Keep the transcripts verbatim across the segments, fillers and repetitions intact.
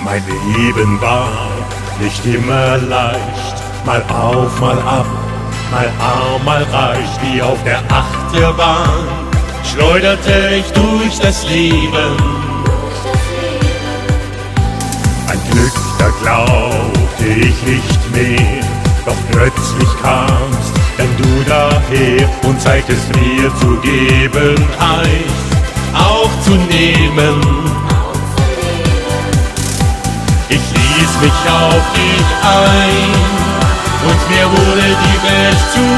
Mein Leben war nicht immer leicht, mal auf, mal ab, mal arm, mal reich, wie auf der Achterbahn schleuderte ich durch das Leben. Ein Glück, da glaubte ich nicht mehr, doch plötzlich kamst denn du daher und zeigtest mir zu geben heißt auch zu nehmen. Ich ließ mich auf dich ein und mir wurde die Welt zu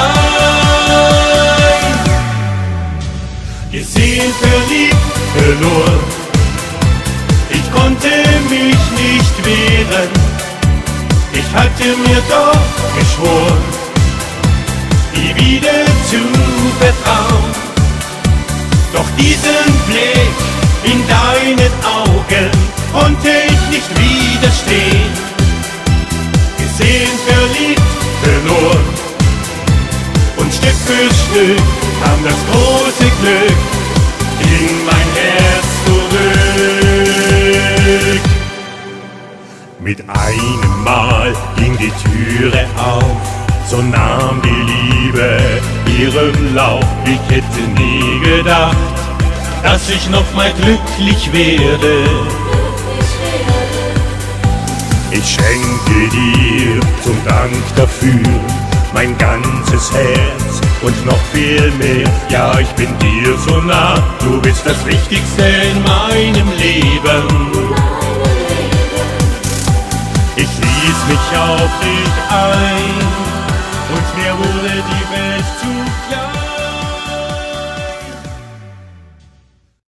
klein. Gesehen, verliebt, verloren, ich konnte mich nicht wehren. Ich hatte mir doch geschworen, dir wieder zu vertrauen. Doch diesen Blick in deinen Augen konnte ich nicht widerstehen. Gesehen, verliebt, verloren, und Stück für Stück kam das große Glück in mein Herz zurück. Mit einem Mal ging die Türe auf, so nahm die Liebe ihren Lauf. Ich hätte nie gedacht, dass ich noch mal glücklich werde. Ich schenke dir zum Dank dafür mein ganzes Herz und noch viel mehr. Ja, ich bin dir so nah, du bist das Wichtigste in meinem Leben. Ich ließ mich auf dich ein